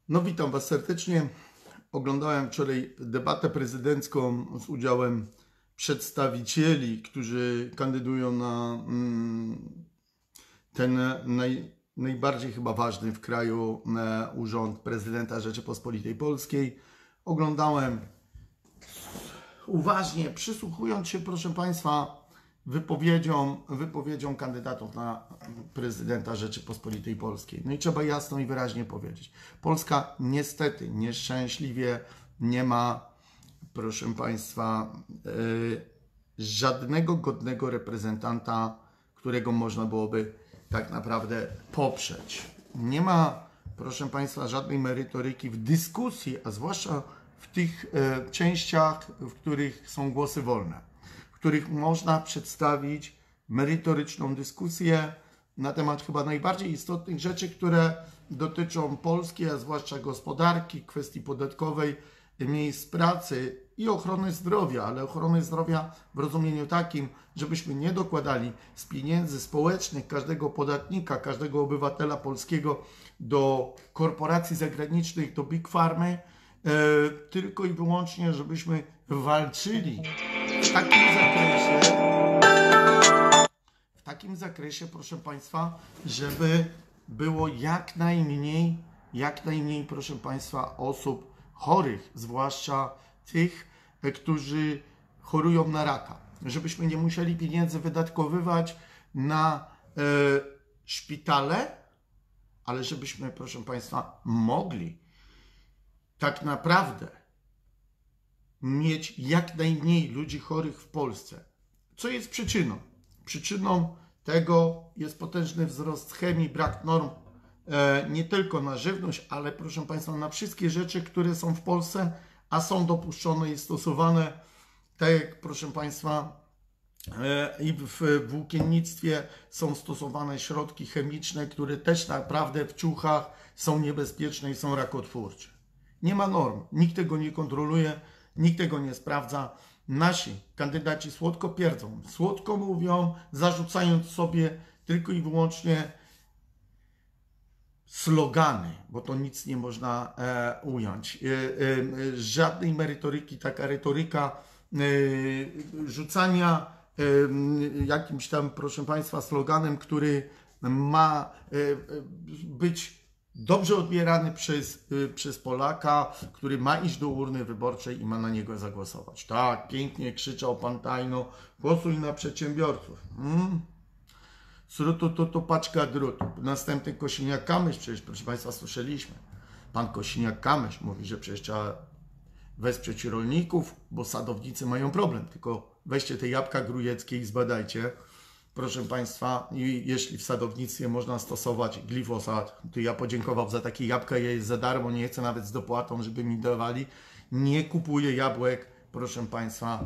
No witam Was serdecznie. Oglądałem wczoraj debatę prezydencką z udziałem przedstawicieli, którzy kandydują na ten najbardziej chyba ważny w kraju urząd prezydenta Rzeczypospolitej Polskiej. Oglądałem uważnie, przysłuchując się, proszę Państwa, wypowiedziom kandydatów na prezydenta Rzeczypospolitej Polskiej. No i trzeba jasno i wyraźnie powiedzieć. Polska niestety, nieszczęśliwie nie ma, proszę Państwa, żadnego godnego reprezentanta, którego można byłoby tak naprawdę poprzeć. Nie ma, proszę Państwa, żadnej merytoryki w dyskusji, a zwłaszcza w tych częściach, w których są głosy wolne, w których można przedstawić merytoryczną dyskusję na temat chyba najbardziej istotnych rzeczy, które dotyczą Polski, a zwłaszcza gospodarki, kwestii podatkowej, miejsc pracy i ochrony zdrowia, ale ochrony zdrowia w rozumieniu takim, żebyśmy nie dokładali z pieniędzy społecznych każdego podatnika, każdego obywatela polskiego do korporacji zagranicznych, do Big Pharmy, tylko i wyłącznie, żebyśmy walczyli w takim zakresie, proszę Państwa, żeby było jak najmniej, proszę Państwa, osób chorych, zwłaszcza tych, którzy chorują na raka. Żebyśmy nie musieli pieniędzy wydatkowywać na szpitale, ale żebyśmy, proszę Państwa, mogli tak naprawdę mieć jak najmniej ludzi chorych w Polsce. Co jest przyczyną? Przyczyną tego jest potężny wzrost chemii, brak norm nie tylko na żywność, ale proszę Państwa, na wszystkie rzeczy, które są w Polsce, a są dopuszczone i stosowane, tak jak proszę Państwa, i w włókiennictwie są stosowane środki chemiczne, które też naprawdę w ciuchach są niebezpieczne i są rakotwórcze. Nie ma norm, nikt tego nie kontroluje, nikt tego nie sprawdza. Nasi kandydaci słodko pierdzą, słodko mówią, zarzucając sobie tylko i wyłącznie slogany, bo to nic nie można ująć. Żadnej merytoryki, taka retoryka rzucania jakimś tam, proszę Państwa, sloganem, który ma być dobrze odbierany przez Polaka, który ma iść do urny wyborczej i ma na niego zagłosować. Tak, pięknie krzyczał pan Tajno, głosuj na przedsiębiorców. Srutu, tutu, paczka drutu. Następny Kosiniak-Kamysz, przecież, proszę Państwa, słyszeliśmy. Pan Kosiniak-Kamysz mówi, że przecież trzeba wesprzeć rolników, bo sadownicy mają problem. Tylko weźcie te jabłka grujeckie i zbadajcie. Proszę Państwa, i jeśli w sadownictwie można stosować glifosat, to ja podziękował za takie jabłka, je jest za darmo, nie chcę nawet z dopłatą, żeby mi dawali. Nie kupuję jabłek, proszę Państwa,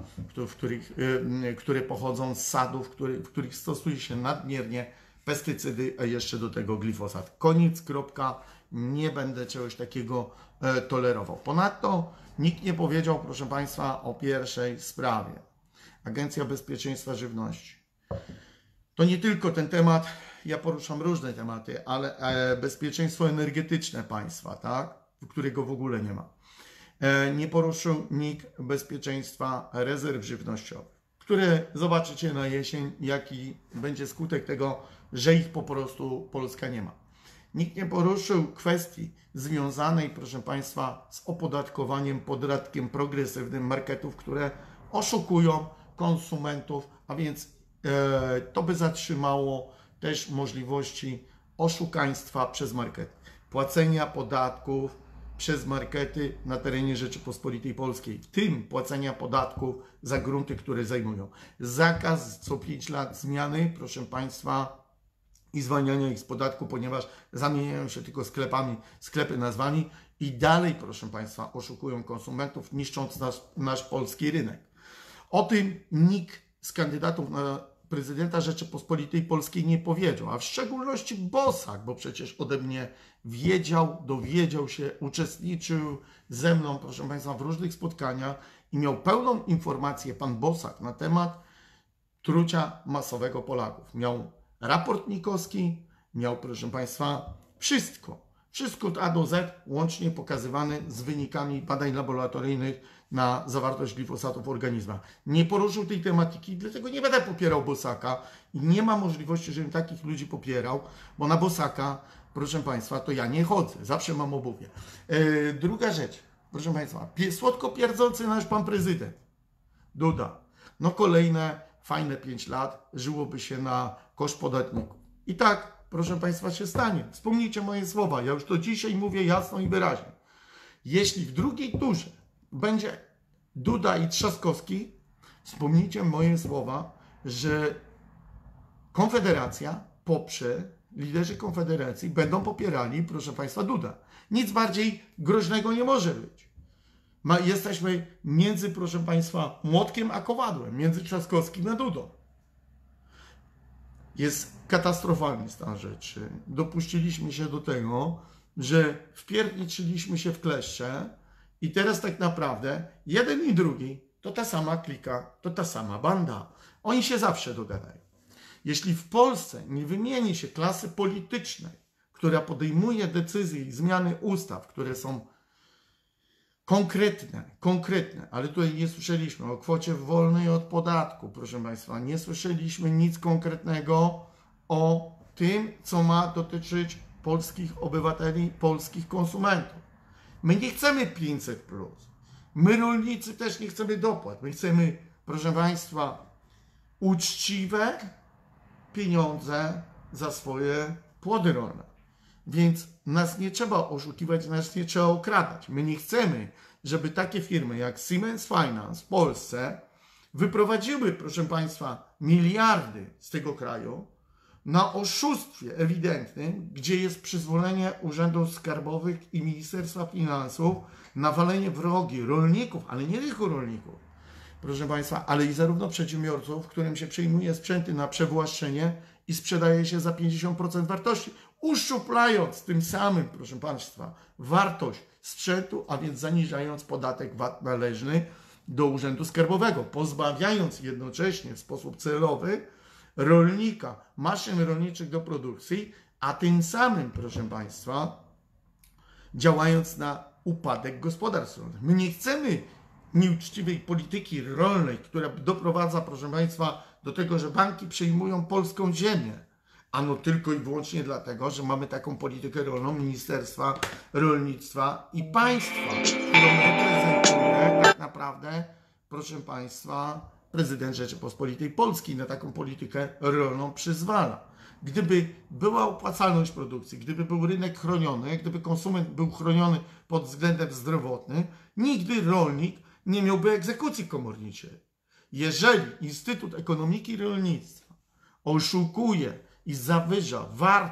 które pochodzą z sadów, w których stosuje się nadmiernie pestycydy, a jeszcze do tego glifosat. Koniec, kropka, nie będę czegoś takiego tolerował. Ponadto nikt nie powiedział, proszę Państwa, o pierwszej sprawie. Agencja Bezpieczeństwa Żywności. To nie tylko ten temat, ja poruszam różne tematy, ale bezpieczeństwo energetyczne państwa, tak? Którego w ogóle nie ma. Nie poruszył nikt bezpieczeństwa rezerw żywnościowych, które zobaczycie na jesień, jaki będzie skutek tego, że ich po prostu Polska nie ma. Nikt nie poruszył kwestii związanej, proszę Państwa, z opodatkowaniem, podatkiem progresywnym marketów, które oszukują konsumentów, a więc to by zatrzymało też możliwości oszukaństwa przez markety, płacenia podatków przez markety na terenie Rzeczypospolitej Polskiej, w tym płacenia podatków za grunty, które zajmują. Zakaz co 5 lat zmiany, proszę Państwa, i zwalniania ich z podatku, ponieważ zamieniają się tylko sklepy nazwami i dalej, proszę Państwa, oszukują konsumentów, niszcząc nasz polski rynek. O tym nikt z kandydatów na prezydenta Rzeczypospolitej Polskiej nie powiedział, a w szczególności Bosak, bo przecież ode mnie dowiedział się, uczestniczył ze mną, proszę Państwa, w różnych spotkaniach i miał pełną informację pan Bosak na temat trucia masowego Polaków. Miał raport NIK-owski, miał, proszę Państwa, wszystko. Wszystko od A do Z, łącznie pokazywane z wynikami badań laboratoryjnych na zawartość glifosatu w organizmach. Nie poruszył tej tematyki, dlatego nie będę popierał Bosaka i nie ma możliwości, żebym takich ludzi popierał, bo na Bosaka, proszę Państwa, to ja nie chodzę, zawsze mam obuwie. Druga rzecz, proszę Państwa, słodko pierdzący nasz pan prezydent Duda. No kolejne fajne 5 lat żyłoby się na koszt podatników. I tak, proszę Państwa, się stanie. Wspomnijcie moje słowa, ja już to dzisiaj mówię jasno i wyraźnie. Jeśli w drugiej turze będzie Duda i Trzaskowski, wspomnijcie moje słowa, że Konfederacja poprze, liderzy Konfederacji będą popierali, proszę Państwa, Duda. Nic bardziej groźnego nie może być. Jesteśmy między, proszę Państwa, młotkiem a kowadłem, między Trzaskowskim a Dudą. Jest katastrofalny stan rzeczy. Dopuściliśmy się do tego, że wpierniczyliśmy się w kleszcze i teraz tak naprawdę jeden i drugi to ta sama klika, to ta sama banda. Oni się zawsze dogadają. Jeśli w Polsce nie wymieni się klasy politycznej, która podejmuje decyzje i zmiany ustaw, które są konkretne, ale tutaj nie słyszeliśmy o kwocie wolnej od podatku, proszę Państwa, nie słyszeliśmy nic konkretnego o tym, co ma dotyczyć polskich obywateli, polskich konsumentów. My nie chcemy 500+. My rolnicy też nie chcemy dopłat. My chcemy, proszę Państwa, uczciwe pieniądze za swoje płody rolne. Więc nas nie trzeba oszukiwać, nas nie trzeba okradać. My nie chcemy, żeby takie firmy jak Siemens Finance w Polsce wyprowadziły, proszę Państwa, miliardy z tego kraju na oszustwie ewidentnym, gdzie jest przyzwolenie urzędów skarbowych i Ministerstwa Finansów na walenie w rogi rolników, ale nie tylko rolników, proszę Państwa, ale i zarówno przedsiębiorców, którym się przyjmuje sprzęty na przewłaszczenie i sprzedaje się za 50% wartości, uszczuplając tym samym, proszę Państwa, wartość sprzętu, a więc zaniżając podatek VAT należny do Urzędu Skarbowego, pozbawiając jednocześnie w sposób celowy rolnika maszyn rolniczych do produkcji, a tym samym, proszę Państwa, działając na upadek gospodarstw rolnych. My nie chcemy nieuczciwej polityki rolnej, która doprowadza, proszę Państwa, do tego, że banki przejmują polską ziemię. Ano tylko i wyłącznie dlatego, że mamy taką politykę rolną Ministerstwa Rolnictwa i Państwa, którą reprezentuje tak naprawdę, proszę Państwa, prezydent Rzeczypospolitej Polskiej. Na taką politykę rolną przyzwala. Gdyby była opłacalność produkcji, gdyby był rynek chroniony, gdyby konsument był chroniony pod względem zdrowotnym, nigdy rolnik nie miałby egzekucji komorniczej. Jeżeli Instytut Ekonomiki i Rolnictwa oszukuje i zawyża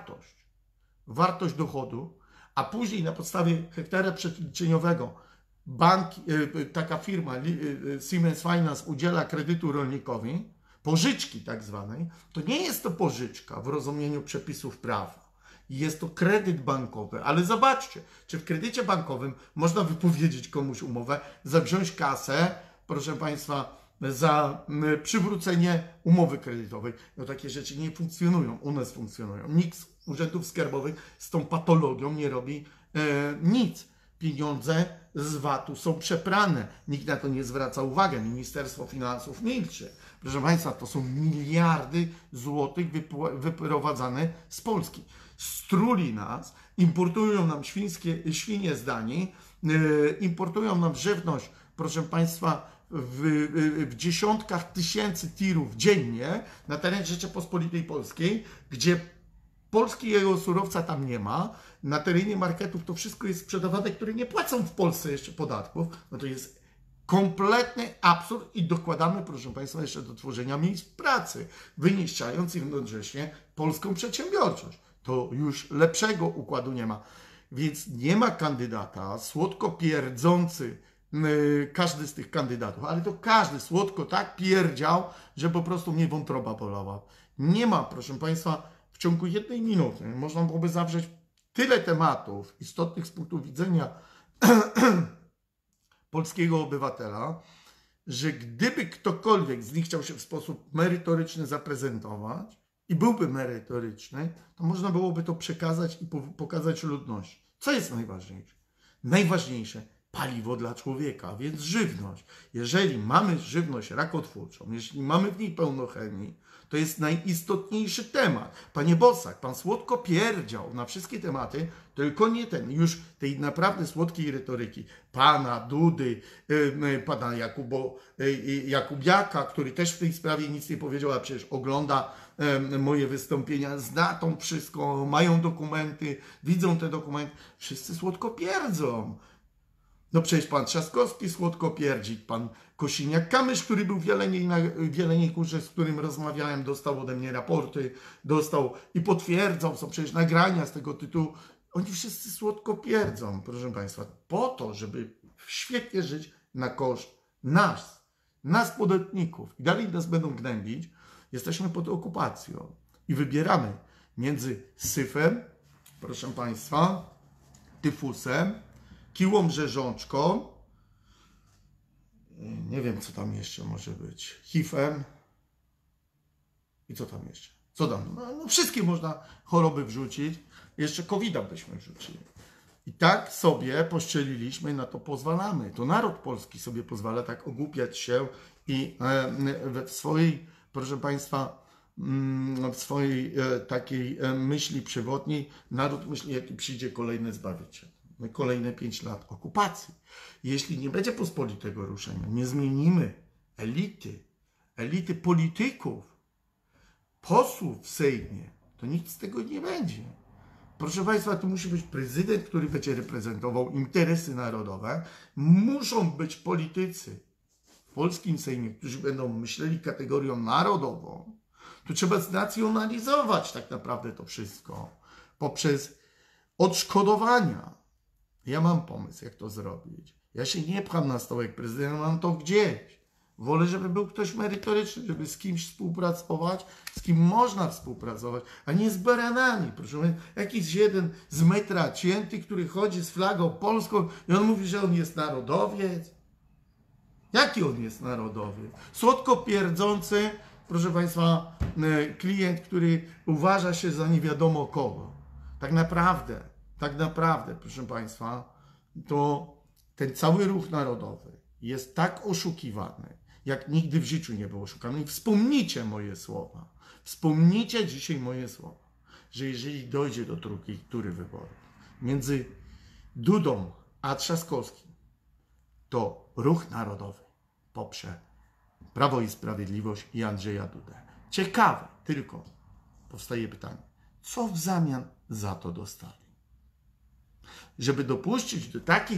wartość dochodu, a później na podstawie hektara przeliczeniowego taka firma Siemens Finance udziela kredytu rolnikowi, pożyczki tak zwanej, to nie jest to pożyczka w rozumieniu przepisów prawa. Jest to kredyt bankowy, ale zobaczcie, czy w kredycie bankowym można wypowiedzieć komuś umowę, wziąć kasę, proszę Państwa, za przywrócenie umowy kredytowej. No takie rzeczy nie funkcjonują, u nas funkcjonują. Nikt z urzędów skarbowych z tą patologią nie robi nic. Pieniądze z VAT-u są przeprane. Nikt na to nie zwraca uwagi. Ministerstwo Finansów milczy. Proszę Państwa, to są miliardy złotych wyprowadzane z Polski. Struli nas, importują nam świnie z Danii, importują nam żywność, proszę Państwa, w dziesiątkach tysięcy tirów dziennie na terenie Rzeczypospolitej Polskiej, gdzie polskiego surowca tam nie ma, na terenie marketów to wszystko jest sprzedawane, które nie płacą w Polsce jeszcze podatków, no to jest kompletny absurd i dokładamy, proszę Państwa, jeszcze do tworzenia miejsc pracy, wyniszczając jednocześnie polską przedsiębiorczość. To już lepszego układu nie ma. Więc nie ma kandydata słodko pierdzący każdy z tych kandydatów, ale to każdy słodko tak pierdział, że po prostu mnie wątroba bolała. Nie ma, proszę Państwa, w ciągu 1 minuty można byłoby zawrzeć tyle tematów istotnych z punktu widzenia polskiego obywatela, że gdyby ktokolwiek z nich chciał się w sposób merytoryczny zaprezentować i byłby merytoryczny, to można byłoby to przekazać i pokazać ludności. Co jest najważniejsze? Najważniejsze paliwo dla człowieka, a więc żywność. Jeżeli mamy żywność rakotwórczą, jeśli mamy w niej pełno chemii, to jest najistotniejszy temat. Panie Bosak, pan słodko pierdział na wszystkie tematy, tylko nie ten, już tej naprawdę słodkiej retoryki pana Dudy, pana Jakubiaka, który też w tej sprawie nic nie powiedział, a przecież ogląda moje wystąpienia, zna to wszystko, mają dokumenty, widzą te dokumenty, wszyscy słodko pierdzą. No przecież pan Trzaskowski słodko pierdzi, pan Kosiniak-Kamysz, który był w Jeleniej Górze, z którym rozmawiałem, dostał ode mnie raporty, dostał i potwierdzał, są przecież nagrania z tego tytułu. Oni wszyscy słodko pierdzą, proszę państwa, po to, żeby świetnie żyć na koszt nas podatników. I dalej nas będą gnębić. Jesteśmy pod okupacją i wybieramy między syfem, proszę państwa, tyfusem, kiłą rzeżączką, nie wiem, co tam jeszcze może być, HIV-em i co tam jeszcze? Co tam? No, wszystkie można choroby wrzucić, jeszcze COVID-a byśmy wrzucili. I tak sobie poszczeliliśmy, na to pozwalamy. To naród polski sobie pozwala tak ogłupiać się i w swojej, proszę państwa, w swojej takiej myśli przewodniej, naród myśli, jaki przyjdzie kolejny zbawiciel. Kolejne 5 lat okupacji. Jeśli nie będzie pospolitego ruszenia, nie zmienimy elity polityków, posłów w Sejmie, to nic z tego nie będzie. Proszę państwa, to musi być prezydent, który będzie reprezentował interesy narodowe. Muszą być politycy w polskim Sejmie, którzy będą myśleli kategorią narodową. Tu trzeba znacjonalizować tak naprawdę to wszystko poprzez odszkodowania. Ja mam pomysł, jak to zrobić. Ja się nie pcham na stołek prezydenta, mam to gdzieś. Wolę, żeby był ktoś merytoryczny, żeby z kimś współpracować, z kim można współpracować, a nie z baranami. Proszę, jakiś jeden z metra cięty, który chodzi z flagą polską i on mówi, że on jest narodowiec. Jaki on jest narodowiec? Słodko pierdzący, proszę państwa, klient, który uważa się za nie wiadomo kogo. Tak naprawdę, proszę państwa, to ten cały ruch narodowy jest tak oszukiwany, jak nigdy w życiu nie był oszukany. I wspomnijcie moje słowa. Wspomnijcie dzisiaj moje słowa, że jeżeli dojdzie do drugiej tury wyborów między Dudą a Trzaskowskim, to ruch narodowy poprze Prawo i Sprawiedliwość i Andrzeja Dudę. Ciekawe, tylko powstaje pytanie, co w zamian za to dostali? Żeby dopuścić do takiej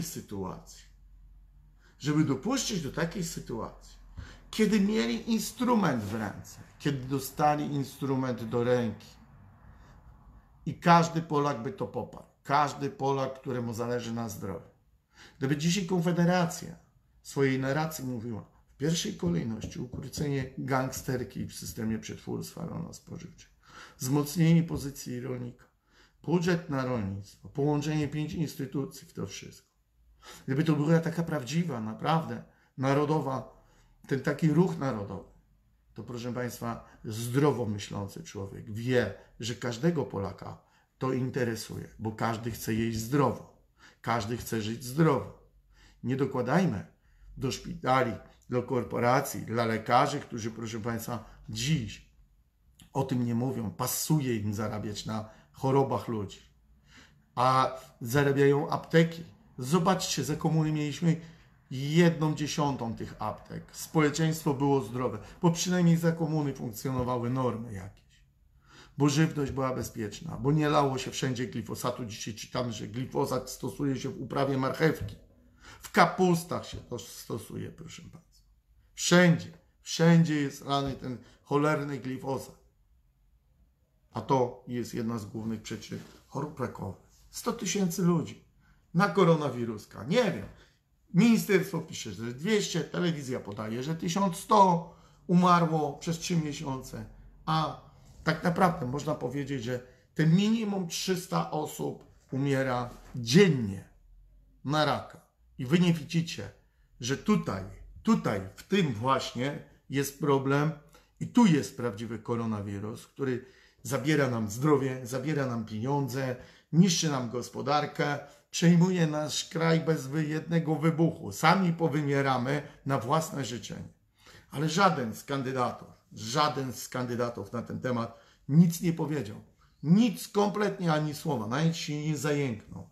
sytuacji, kiedy mieli instrument w ręce, kiedy dostali instrument do ręki i każdy Polak by to poparł, każdy Polak, któremu zależy na zdrowiu. Gdyby dzisiaj Konfederacja w swojej narracji mówiła w pierwszej kolejności ukrócenie gangsterki w systemie przetwórstwa rolno-spożywczego, wzmocnienie pozycji rolnika, budżet na rolnictwo, połączenie 5 instytucji w to wszystko. Gdyby to była taka prawdziwa, naprawdę narodowa, ten taki ruch narodowy, to proszę państwa, zdrowo myślący człowiek wie, że każdego Polaka to interesuje, bo każdy chce jeść zdrowo, każdy chce żyć zdrowo. Nie dokładajmy do szpitali, do korporacji, dla lekarzy, którzy, proszę państwa, dziś o tym nie mówią, pasuje im zarabiać na chorobach ludzi, a zarabiają apteki. Zobaczcie, za komuny mieliśmy 1/10 tych aptek. Społeczeństwo było zdrowe, bo przynajmniej za komuny funkcjonowały normy jakieś. Bo żywność była bezpieczna, bo nie lało się wszędzie glifosatu. Dzisiaj czytamy, że glifosat stosuje się w uprawie marchewki. W kapustach się to stosuje, proszę państwa. Wszędzie jest lany ten cholerny glifosat. A to jest jedna z głównych przyczyn chorób rakowych. 100 000 ludzi na koronawiruska. Nie wiem. Ministerstwo pisze, że 200, telewizja podaje, że 1100 umarło przez 3 miesiące. A tak naprawdę można powiedzieć, że te minimum 300 osób umiera dziennie na raka. I wy nie widzicie, że tutaj, w tym właśnie jest problem i tu jest prawdziwy koronawirus, który zabiera nam zdrowie, zabiera nam pieniądze, niszczy nam gospodarkę przejmuje nasz kraj bez jednego wybuchu. Sami powymieramy na własne życzenie. Ale żaden z kandydatów na ten temat nic nie powiedział. Nic kompletnie, ani słowa. Nawet się nie zajęknął.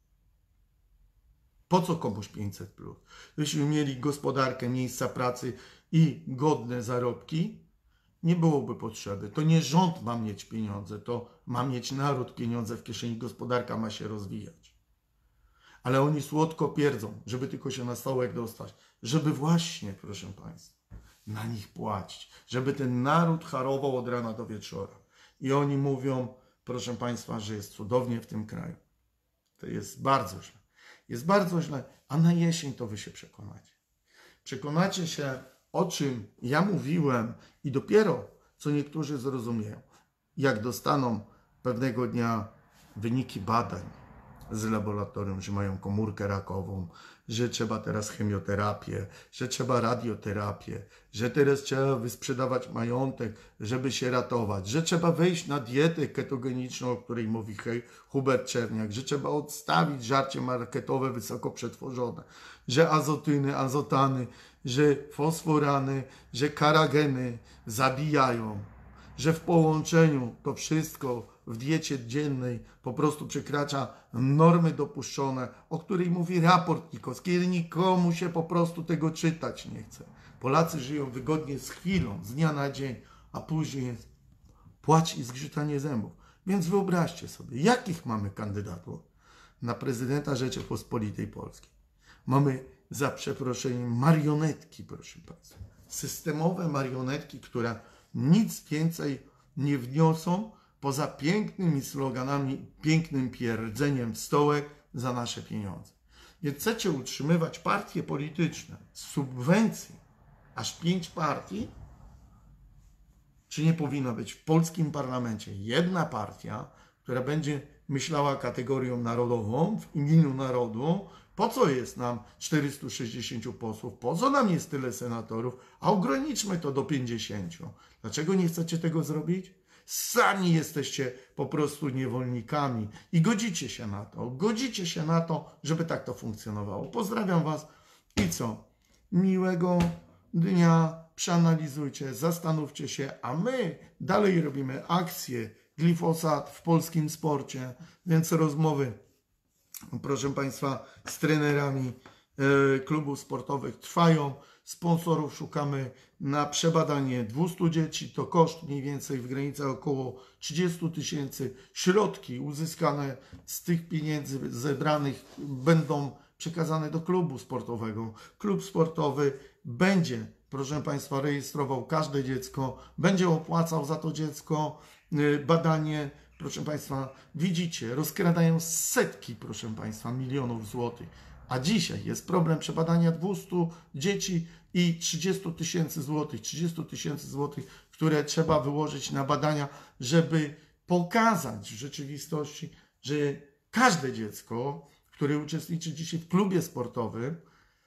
Po co komuś 500+? Gdybyśmy mieli gospodarkę, miejsca pracy i godne zarobki, nie byłoby potrzeby. To nie rząd ma mieć pieniądze, to ma mieć naród pieniądze w kieszeni, gospodarka ma się rozwijać. Ale oni słodko pierdzą, żeby tylko się na stołek dostać, żeby właśnie, proszę Państwa, na nich płacić, żeby ten naród harował od rana do wieczora. I oni mówią, proszę Państwa, że jest cudownie w tym kraju. To jest bardzo źle. Jest bardzo źle, a na jesień to wy się przekonacie. Przekonacie się, o czym ja mówiłem i dopiero co niektórzy zrozumieją, jak dostaną pewnego dnia wyniki badań z laboratorium, że mają komórkę rakową, że trzeba teraz chemioterapię, że trzeba radioterapię, że teraz trzeba wysprzedawać majątek, żeby się ratować, że trzeba wejść na dietę ketogeniczną, o której mówi Hubert Czerniak, że trzeba odstawić żarcie marketowe wysoko przetworzone, że azotyny, azotany, że fosforany, że karageny zabijają, że w połączeniu to wszystko w diecie dziennej po prostu przekracza normy dopuszczone, o której mówi raport Nikowski, kiedy nikomu się po prostu tego czytać nie chce. Polacy żyją wygodnie z chwilą, z dnia na dzień, a później jest płacz i zgrzytanie zębów. Więc wyobraźcie sobie, jakich mamy kandydatów na prezydenta Rzeczypospolitej Polskiej. Mamy, za przeproszeniem, marionetki, proszę Państwa. Systemowe marionetki, które nic więcej nie wniosą poza pięknymi sloganami, pięknym pierdzeniem w stołek za nasze pieniądze. Więc chcecie utrzymywać partie polityczne z subwencji, aż 5 partii? Czy nie powinna być w polskim parlamencie jedna partia, która będzie myślała kategorią narodową, w imieniu narodu? Po co jest nam 460 posłów? Po co nam jest tyle senatorów? A ograniczmy to do 50. Dlaczego nie chcecie tego zrobić? Sami jesteście po prostu niewolnikami i godzicie się na to, żeby tak to funkcjonowało. Pozdrawiam Was i co? Miłego dnia, przeanalizujcie, zastanówcie się, a my dalej robimy akcję glifosat w polskim sporcie, więc rozmowy, proszę Państwa, z trenerami klubów sportowych trwają. Sponsorów szukamy na przebadanie 200 dzieci. To koszt mniej więcej w granicach około 30 000. Środki uzyskane z tych pieniędzy zebranych będą przekazane do klubu sportowego. Klub sportowy będzie, proszę Państwa, rejestrował każde dziecko, będzie opłacał za to dziecko badanie. Proszę Państwa, widzicie, rozkradają setki, proszę Państwa, milionów złotych. A dzisiaj jest problem przebadania 200 dzieci i 30 000 złotych. 30 000 złotych, które trzeba wyłożyć na badania, żeby pokazać w rzeczywistości, że każde dziecko, które uczestniczy dzisiaj w klubie sportowym,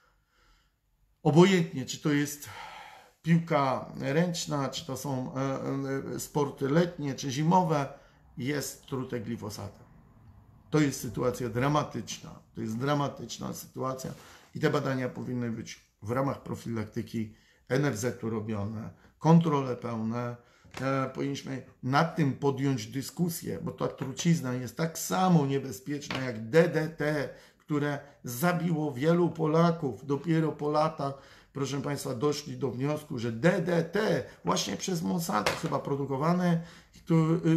obojętnie czy to jest piłka ręczna, czy to są sporty letnie, czy zimowe, jest trute glifosatem. To jest sytuacja dramatyczna. To jest dramatyczna sytuacja i te badania powinny być w ramach profilaktyki NFZ-u robione, kontrole pełne. Powinniśmy nad tym podjąć dyskusję, bo ta trucizna jest tak samo niebezpieczna jak DDT, które zabiło wielu Polaków. Dopiero po latach, proszę Państwa, doszli do wniosku, że DDT właśnie przez Monsanto chyba produkowane, to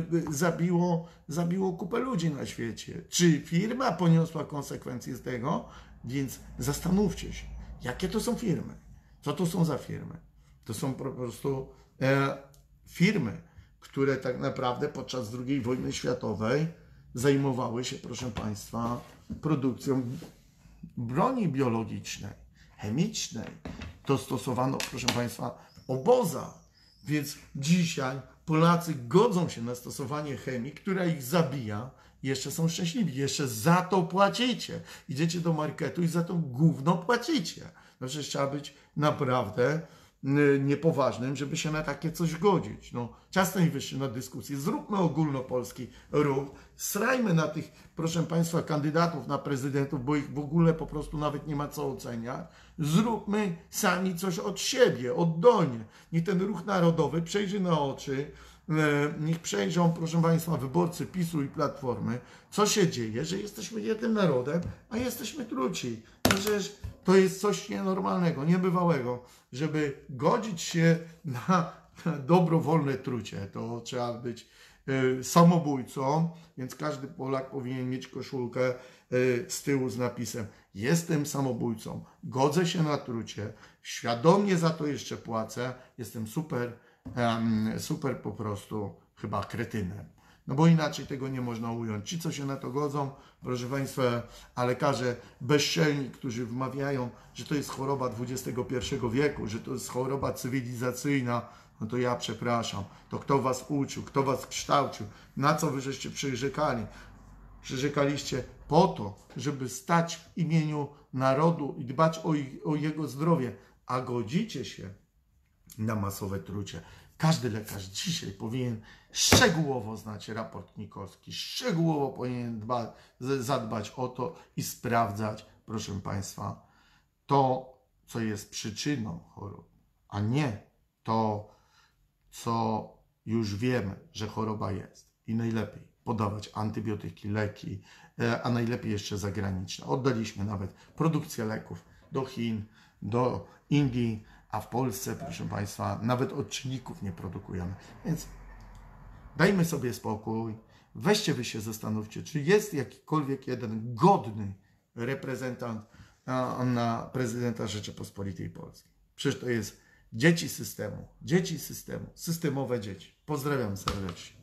zabiło kupę ludzi na świecie. Czy firma poniosła konsekwencje z tego? Więc zastanówcie się, jakie to są firmy. Co to są za firmy? To są po prostu firmy, które tak naprawdę podczas II wojny światowej zajmowały się, proszę Państwa, produkcją broni biologicznej, chemicznej. To stosowano, proszę Państwa, w obozach. Więc dzisiaj Polacy godzą się na stosowanie chemii, która ich zabija. Jeszcze są szczęśliwi, jeszcze za to płacicie. Idziecie do marketu i za to gówno płacicie. No przecież trzeba być naprawdę niepoważnym, żeby się na takie coś godzić. No, czas najwyższy na dyskusję. Zróbmy ogólnopolski ruch. Srajmy na tych, proszę Państwa, kandydatów na prezydentów, bo ich w ogóle po prostu nawet nie ma co oceniać. Zróbmy sami coś od siebie, oddolnie. Niech ten ruch narodowy przejrzy na oczy, niech przejrzą, proszę Państwa, wyborcy PiS-u i Platformy, co się dzieje, że jesteśmy jednym narodem, a jesteśmy truci. Przecież to jest coś nienormalnego, niebywałego, żeby godzić się na dobrowolne trucie. To trzeba być samobójcą, więc każdy Polak powinien mieć koszulkę z tyłu z napisem: jestem samobójcą, godzę się na trucie, świadomie za to jeszcze płacę, jestem super po prostu chyba kretynem. No bo inaczej tego nie można ująć. Ci, co się na to godzą, proszę Państwa, a lekarze bezczelni, którzy wmawiają, że to jest choroba XXI wieku, że to jest choroba cywilizacyjna, no to ja przepraszam. To kto was uczył, kto was kształcił, na co wy żeście przyrzekali? Przyrzekaliście po to, żeby stać w imieniu narodu i dbać o jego zdrowie, a godzicie się na masowe trucie. Każdy lekarz dzisiaj powinien szczegółowo znać raport NIK-owski, szczegółowo powinien zadbać o to i sprawdzać, proszę Państwa, to, co jest przyczyną chorób, a nie to, co już wiemy, że choroba jest. I najlepiej podawać antybiotyki, leki, a najlepiej jeszcze zagraniczne. Oddaliśmy nawet produkcję leków do Chin, do Indii, a w Polsce, proszę Państwa, nawet odczynników nie produkujemy. Więc dajmy sobie spokój, weźcie wy się zastanówcie, czy jest jakikolwiek jeden godny reprezentant na prezydenta Rzeczypospolitej Polskiej. Przecież to jest dzieci systemu, systemowe dzieci. Pozdrawiam serdecznie.